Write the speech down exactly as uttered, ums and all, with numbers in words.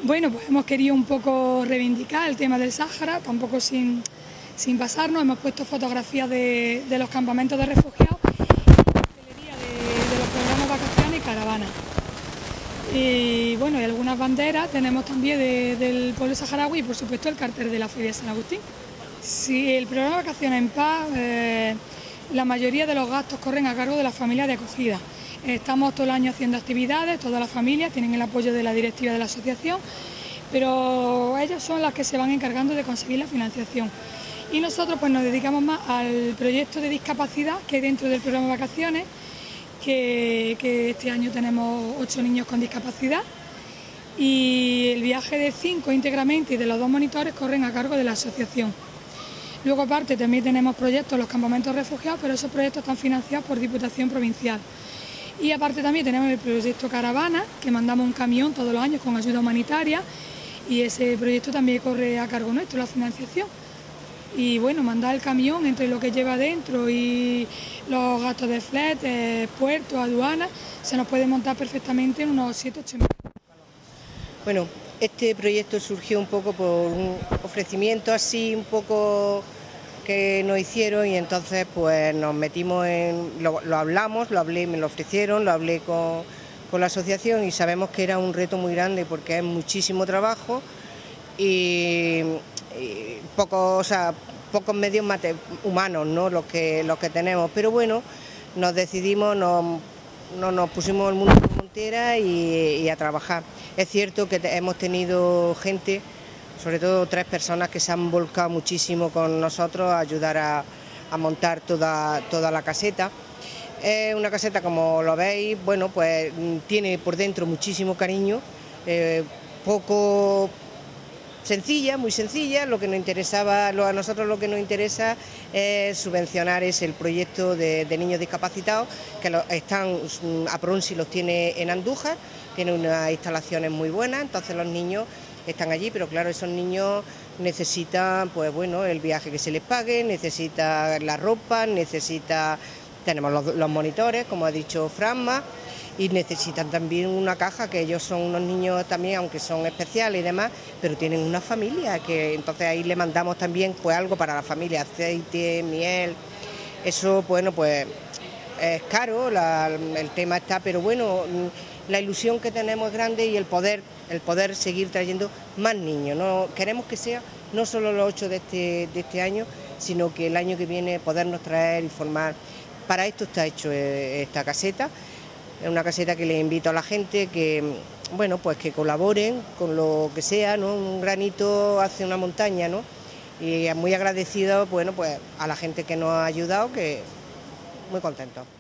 Bueno, pues hemos querido un poco reivindicar el tema del Sáhara, tampoco sin, sin pasarnos. Hemos puesto fotografías de, de los campamentos de refugiados y cartelería de, de los programas vacaciones y caravanas. Y bueno, y algunas banderas tenemos también de, del pueblo saharaui y por supuesto el cartel de la Feria de San Agustín. Sí, el programa Vacaciones en Paz, eh, la mayoría de los gastos corren a cargo de las familias de acogida. Estamos todo el año haciendo actividades, todas las familias tienen el apoyo de la directiva de la asociación, pero ellas son las que se van encargando de conseguir la financiación. Y nosotros pues nos dedicamos más al proyecto de discapacidad que hay dentro del programa Vacaciones, que, que este año tenemos ocho niños con discapacidad y el viaje de cinco íntegramente y de los dos monitores corren a cargo de la asociación. Luego aparte también tenemos proyectos en los campamentos refugiados, pero esos proyectos están financiados por Diputación Provincial. Y aparte también tenemos el proyecto Caravana, que mandamos un camión todos los años con ayuda humanitaria y ese proyecto también corre a cargo nuestro, la financiación. Y bueno, mandar el camión entre lo que lleva dentro y los gastos de flete, puertos, aduanas, se nos puede montar perfectamente en unos siete u ocho mil. Bueno, este proyecto surgió un poco por un ofrecimiento así un poco que nos hicieron y entonces pues nos metimos en, lo, lo hablamos, lo hablé, me lo ofrecieron, lo hablé con, con la asociación y sabemos que era un reto muy grande porque es muchísimo trabajo y, y pocos, o sea, pocos medios mate, humanos, ¿no? los, que, los que tenemos, pero bueno, nos decidimos, nos, nos, nos pusimos el mundo en montera y, y a trabajar. Es cierto que te, hemos tenido gente, sobre todo tres personas que se han volcado muchísimo con nosotros a ayudar a, a montar toda, toda la caseta. Es una caseta, como lo veis, bueno, pues tiene por dentro muchísimo cariño, eh, poco sencilla, muy sencilla. Lo que nos interesaba, lo, a nosotros lo que nos interesa es subvencionar es el proyecto de, de niños discapacitados, que lo, están, a Pronsi los tiene en Andújar, tiene unas instalaciones muy buenas, entonces los niños están allí, pero claro, esos niños necesitan, pues bueno, el viaje que se les pague, necesitan la ropa, necesita, tenemos los, los monitores, como ha dicho Franma, y necesitan también una caja, que ellos son unos niños también, aunque son especiales y demás, pero tienen una familia, que entonces ahí le mandamos también pues algo para la familia, aceite, miel, eso, bueno, pues es caro, la, el tema está, pero bueno, la ilusión que tenemos es grande y el poder, el poder seguir trayendo más niños. No queremos que sea no solo los ocho de este, de este año, sino que el año que viene podernos traer y formar. Para esto está hecho esta caseta, es una caseta que le invito a la gente que, bueno, pues que colaboren con lo que sea, ¿no? Un granito hace una montaña, ¿no? Y muy agradecido, bueno, pues a la gente que nos ha ayudado, que muy contentos.